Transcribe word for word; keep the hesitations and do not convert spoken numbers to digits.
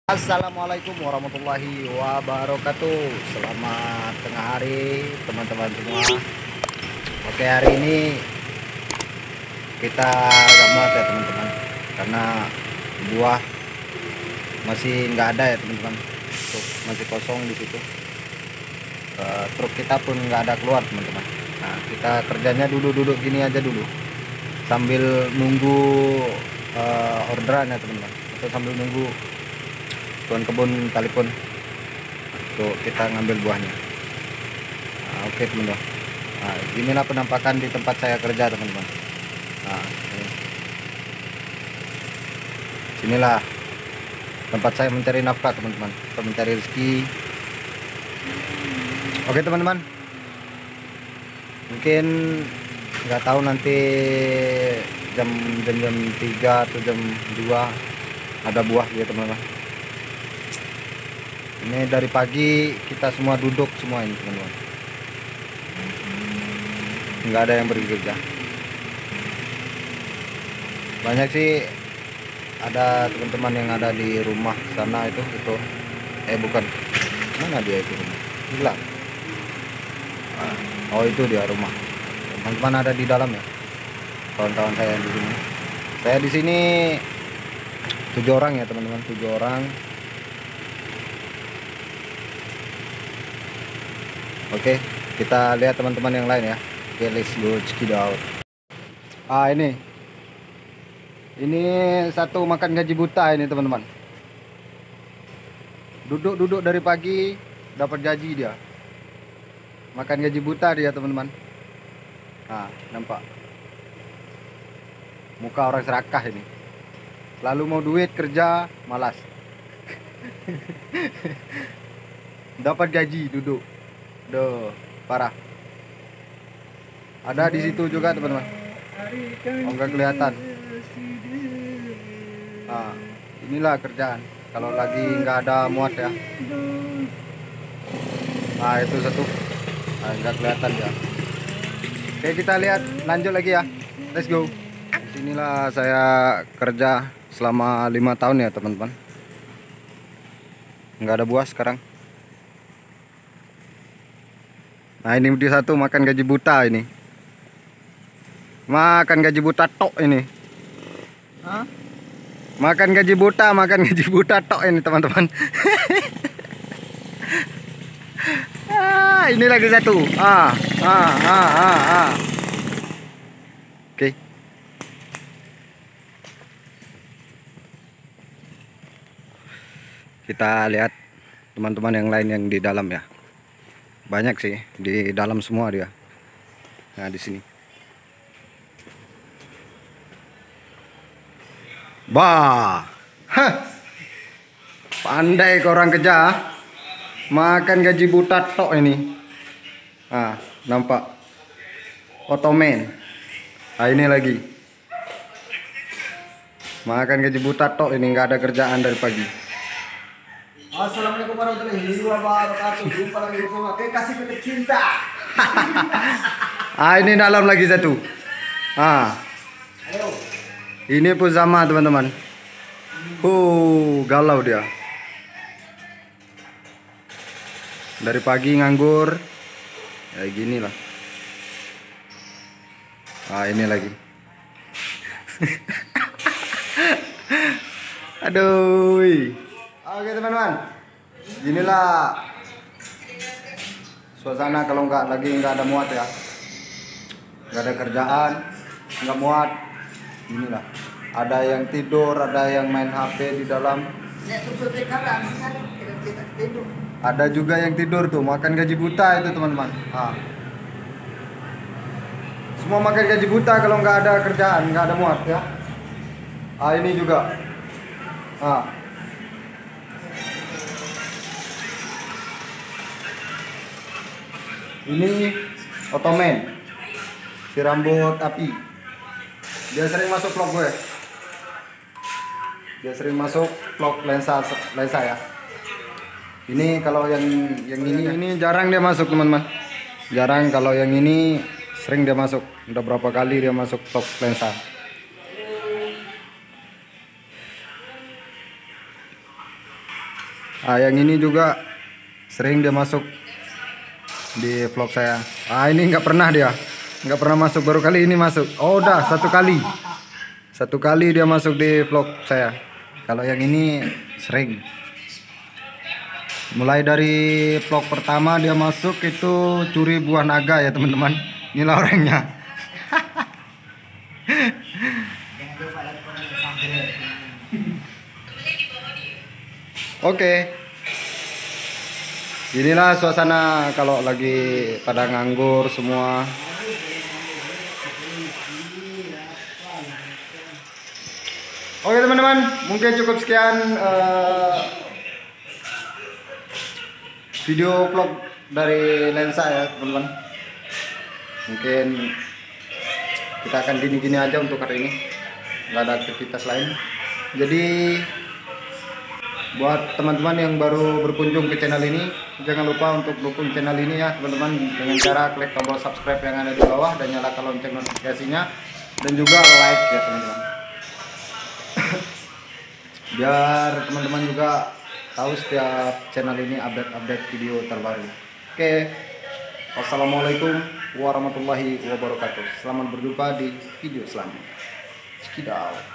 Assalamualaikum warahmatullahi wabarakatuh. Selamat tengah hari teman-teman semua. Oke, hari ini kita agak muat ya teman-teman, karena buah masih nggak ada ya teman-teman. Tuh, masih kosong di situ. Uh, truk kita pun nggak ada keluar teman-teman. Nah, kita kerjanya duduk-duduk gini aja dulu sambil nunggu uh, orderan ya teman-teman, atau sambil nunggu tuan kebun telepon tuh kita ngambil buahnya. Nah, oke teman-teman, nah, inilah penampakan di tempat saya kerja teman-teman. Nah, ini. Sinilah tempat saya mencari nafkah teman-teman, atau mencari rezeki. Oke teman-teman, mungkin nggak tahu nanti jam jam jam tiga atau jam dua ada buah ya teman-teman. Ini dari pagi kita semua duduk semua ini teman-teman, nggak ada yang pergi kerja. Banyak sih, ada teman-teman yang ada di rumah sana itu itu eh bukan, mana dia itu rumah gila. Oh itu dia rumah. Teman-teman ada di dalam ya, kawan-kawan saya di sini. Saya di sini tujuh orang ya teman-teman, tujuh orang. Oke, kita lihat teman-teman yang lain ya. Oke, let's go check it out. Ah ini, ini satu makan gaji buta ini teman-teman. Duduk-duduk dari pagi dapat gaji dia. Makan gaji buta dia teman-teman. Nah, nampak muka orang serakah ini. Lalu mau duit kerja malas. Dapat gaji duduk. Duh, parah. Ada di situ juga teman-teman. Oh, enggak kelihatan. Nah, inilah kerjaan kalau lagi nggak ada muat ya. Nah, itu satu. Nah, nggak kelihatan ya. Oke, kita lihat lanjut lagi ya. Let's go. Inilah saya kerja selama lima tahun ya teman-teman. Nggak ada buah sekarang. Nah, ini di satu makan gaji buta ini. Makan gaji buta tok ini. Hah? Makan gaji buta, makan gaji buta tok ini teman-teman. Ah, ini lagi satu. Ah, ah, ah, ah, ah. Oke. Kita lihat teman-teman yang lain yang di dalam ya. Banyak sih di dalam semua dia. Nah, di sini. Bah. Hah. Pandai ke orang kerja. Makan gaji buta tok ini. Ah, nampak. Otomen. Ah, ini lagi. Makan gaji buta tok ini, nggak ada kerjaan dari pagi. Assalamualaikum warahmatullahi wabarakatuh. Jumpa lagi bersama Kekasih Petik Cinta. Ah, ini dalam lagi satu. Ah. Ayo. Ini pun sama teman-teman. Huh, galau dia. Dari pagi nganggur. Ya gini lah. Ah, ini lagi. Aduh. Oke teman-teman, inilah suasana kalau nggak lagi nggak ada muat ya, nggak ada kerjaan, nggak muat. Inilah, ada yang tidur, ada yang main H P di dalam. Ada juga yang tidur tuh, makan gaji buta itu teman-teman. Ah. Semua makan gaji buta kalau nggak ada kerjaan, nggak ada muat ya. Ah, ini juga. Ah. Ini Otomen, si rambut api. Dia sering masuk vlog gue. Dia sering masuk vlog lensa lensa ya. Ini kalau yang yang ini ini jarang dia masuk teman-teman. Jarang, kalau yang ini sering dia masuk. Udah berapa kali dia masuk vlog lensa. Ah, yang ini juga sering dia masuk di vlog saya. Ah, ini nggak pernah dia, nggak pernah masuk, baru kali ini masuk. Oh, udah satu kali, satu kali dia masuk di vlog saya. Kalau yang ini sering. Mulai dari vlog pertama dia masuk itu curi buah naga ya teman-teman. Inilah orangnya. Oke. Inilah suasana kalau lagi pada nganggur semua. Oke teman-teman, mungkin cukup sekian uh, video vlog dari lensa ya teman-teman. Mungkin kita akan gini-gini aja untuk hari ini, nggak ada aktivitas lain. Jadi buat teman-teman yang baru berkunjung ke channel ini, jangan lupa untuk dukung channel ini ya teman-teman, dengan cara klik tombol subscribe yang ada di bawah dan nyalakan lonceng notifikasinya, dan juga like ya teman-teman. Biar teman-teman juga tahu setiap channel ini update-update video terbaru. Oke, wassalamualaikum warahmatullahi wabarakatuh. Selamat berjumpa di video selanjutnya. Sekitar.